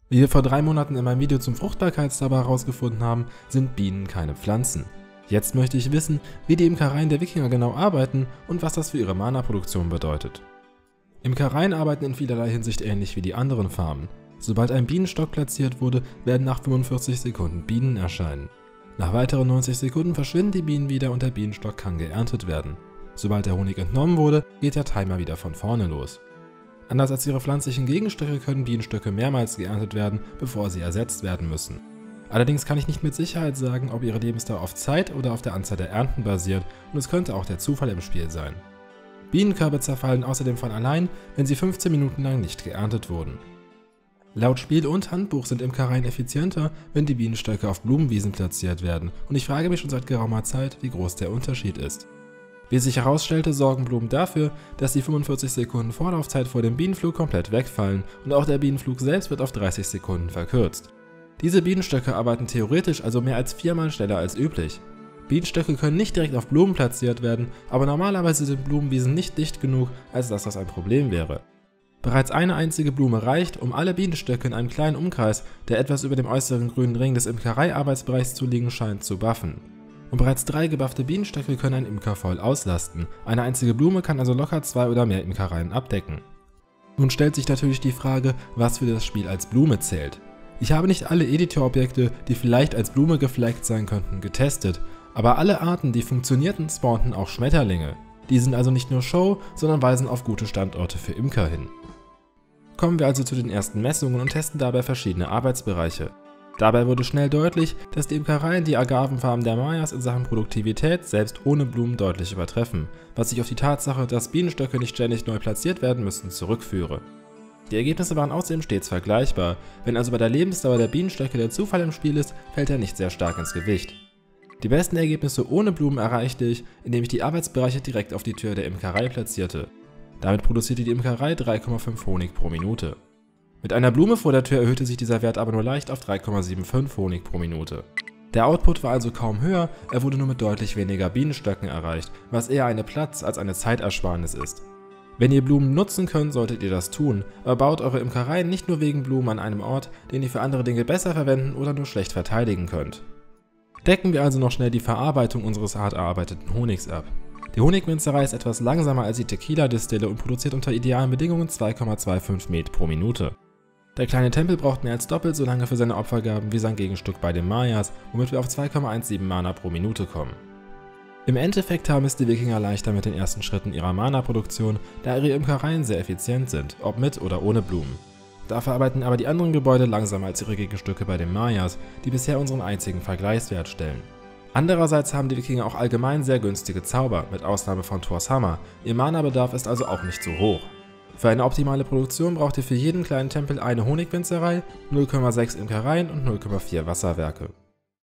Wie wir vor 3 Monaten in meinem Video zum Fruchtbarkeitszauber herausgefunden haben, sind Bienen keine Pflanzen. Jetzt möchte ich wissen, wie die Imkereien der Wikinger genau arbeiten und was das für ihre Mana-Produktion bedeutet. Imkereien arbeiten in vielerlei Hinsicht ähnlich wie die anderen Farmen. Sobald ein Bienenstock platziert wurde, werden nach 45 Sekunden Bienen erscheinen. Nach weiteren 90 Sekunden verschwinden die Bienen wieder und der Bienenstock kann geerntet werden. Sobald der Honig entnommen wurde, geht der Timer wieder von vorne los. Anders als ihre pflanzlichen Gegenstücke können Bienenstöcke mehrmals geerntet werden, bevor sie ersetzt werden müssen. Allerdings kann ich nicht mit Sicherheit sagen, ob ihre Lebensdauer auf Zeit oder auf der Anzahl der Ernten basiert, und es könnte auch der Zufall im Spiel sein. Bienenkörbe zerfallen außerdem von allein, wenn sie 15 Minuten lang nicht geerntet wurden. Laut Spiel und Handbuch sind Imkereien effizienter, wenn die Bienenstöcke auf Blumenwiesen platziert werden, und ich frage mich schon seit geraumer Zeit, wie groß der Unterschied ist. Wie sich herausstellte, sorgen Blumen dafür, dass die 45 Sekunden Vorlaufzeit vor dem Bienenflug komplett wegfallen und auch der Bienenflug selbst wird auf 30 Sekunden verkürzt. Diese Bienenstöcke arbeiten theoretisch also mehr als 4-mal schneller als üblich. Bienenstöcke können nicht direkt auf Blumen platziert werden, aber normalerweise sind Blumenwiesen nicht dicht genug, als dass das ein Problem wäre. Bereits eine einzige Blume reicht, um alle Bienenstöcke in einem kleinen Umkreis, der etwas über dem äußeren grünen Ring des Imkereiarbeitsbereichs zu liegen scheint, zu buffen. Und bereits 3 gebuffte Bienenstöcke können einen Imker voll auslasten. Eine einzige Blume kann also locker 2 oder mehr Imkereien abdecken. Nun stellt sich natürlich die Frage, was für das Spiel als Blume zählt. Ich habe nicht alle Editor-Objekte, die vielleicht als Blume geflaggt sein könnten, getestet, aber alle Arten, die funktionierten, spawnten auch Schmetterlinge. Die sind also nicht nur Show, sondern weisen auf gute Standorte für Imker hin. Kommen wir also zu den ersten Messungen und testen dabei verschiedene Arbeitsbereiche. Dabei wurde schnell deutlich, dass die Imkereien die Agavenfarmen der Mayas in Sachen Produktivität selbst ohne Blumen deutlich übertreffen, was sich auf die Tatsache, dass Bienenstöcke nicht ständig neu platziert werden müssten, zurückführe. Die Ergebnisse waren außerdem stets vergleichbar, wenn also bei der Lebensdauer der Bienenstöcke der Zufall im Spiel ist, fällt er nicht sehr stark ins Gewicht. Die besten Ergebnisse ohne Blumen erreichte ich, indem ich die Arbeitsbereiche direkt auf die Tür der Imkerei platzierte. Damit produzierte die Imkerei 3,5 Honig pro Minute. Mit einer Blume vor der Tür erhöhte sich dieser Wert aber nur leicht auf 3,75 Honig pro Minute. Der Output war also kaum höher, er wurde nur mit deutlich weniger Bienenstöcken erreicht, was eher eine Platz- als eine Zeitersparnis ist. Wenn ihr Blumen nutzen könnt, solltet ihr das tun, aber baut eure Imkereien nicht nur wegen Blumen an einem Ort, den ihr für andere Dinge besser verwenden oder nur schlecht verteidigen könnt. Decken wir also noch schnell die Verarbeitung unseres hart erarbeiteten Honigs ab. Die Honigminzerei ist etwas langsamer als die Tequila-Distille und produziert unter idealen Bedingungen 2,25 Met pro Minute. Der kleine Tempel braucht mehr als doppelt so lange für seine Opfergaben wie sein Gegenstück bei den Mayas, womit wir auf 2,17 Mana pro Minute kommen. Im Endeffekt haben es die Wikinger leichter mit den ersten Schritten ihrer Mana-Produktion, da ihre Imkereien sehr effizient sind, ob mit oder ohne Blumen. Dafür arbeiten aber die anderen Gebäude langsamer als ihre Gegenstücke bei den Mayas, die bisher unseren einzigen Vergleichswert stellen. Andererseits haben die Wikinger auch allgemein sehr günstige Zauber, mit Ausnahme von Thors Hammer, ihr Mana-Bedarf ist also auch nicht so hoch. Für eine optimale Produktion braucht ihr für jeden kleinen Tempel eine Honigwinzerei, 0,6 Imkereien und 0,4 Wasserwerke.